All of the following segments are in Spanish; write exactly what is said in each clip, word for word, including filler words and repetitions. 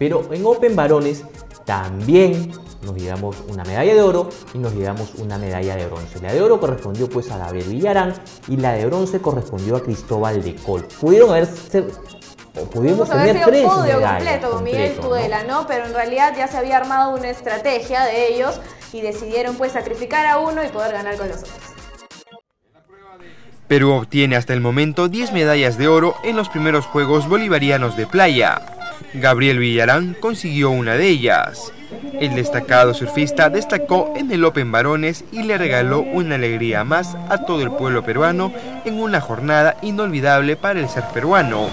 Pero en Open varones también nos llevamos una medalla de oro y nos llevamos una medalla de bronce. La de oro correspondió pues a Gabriel Villarán y la de bronce correspondió a Cristóbal de Col. Pudieron haberse... O pudimos tener haber tres sido podio medallas completo con Miguel completo, Tudela, ¿no? ¿no? Pero en realidad ya se había armado una estrategia de ellos y decidieron pues sacrificar a uno y poder ganar con los otros. Perú obtiene hasta el momento diez medallas de oro en los primeros Juegos Bolivarianos de Playa. Gabriel Villarán consiguió una de ellas. El destacado surfista destacó en el Open varones y le regaló una alegría más a todo el pueblo peruano en una jornada inolvidable para el surf peruano.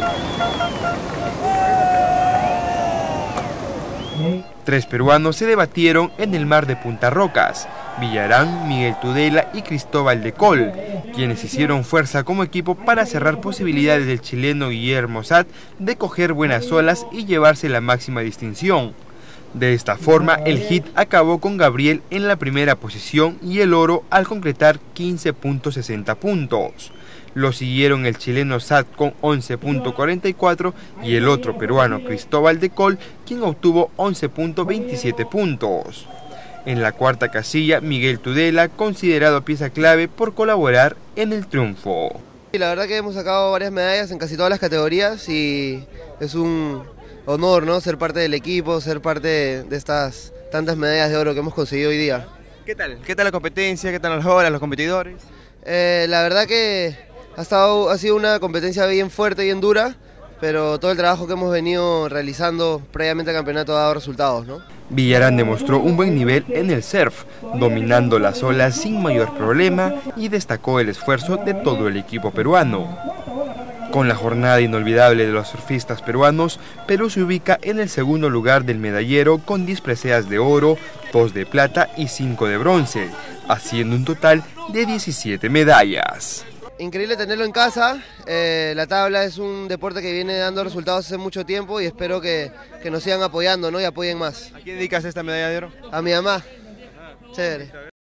Tres peruanos se debatieron en el mar de Punta Rocas: Villarán, Miguel Tudela y Cristóbal de Col, quienes hicieron fuerza como equipo para cerrar posibilidades del chileno Guillermo Satt de coger buenas olas y llevarse la máxima distinción. De esta forma, el hit acabó con Gabriel en la primera posición y el oro al concretar quince punto sesenta puntos. Lo siguieron el chileno Satt con once punto cuarenta y cuatro y el otro peruano Cristóbal de Col, quien obtuvo once punto veintisiete puntos. En la cuarta casilla, Miguel Tudela, considerado pieza clave por colaborar en el triunfo. La verdad que hemos sacado varias medallas en casi todas las categorías y es un honor, ¿no?, ser parte del equipo, ser parte de estas tantas medallas de oro que hemos conseguido hoy día. ¿Qué tal? ¿Qué tal la competencia? ¿Qué tal las horas, los competidores? Eh, la verdad que ha, estado, ha sido una competencia bien fuerte, bien dura, pero todo el trabajo que hemos venido realizando previamente al campeonato ha dado resultados, ¿no? Villarán demostró un buen nivel en el surf, dominando las olas sin mayor problema y destacó el esfuerzo de todo el equipo peruano. Con la jornada inolvidable de los surfistas peruanos, Perú se ubica en el segundo lugar del medallero con diez preseas de oro, dos de plata y cinco de bronce, haciendo un total de diecisiete medallas. Increíble tenerlo en casa. Eh, la tabla es un deporte que viene dando resultados hace mucho tiempo y espero que, que nos sigan apoyando, ¿no?, y apoyen más. ¿A quién dedicas esta medalla de oro? A mi mamá. Chévere.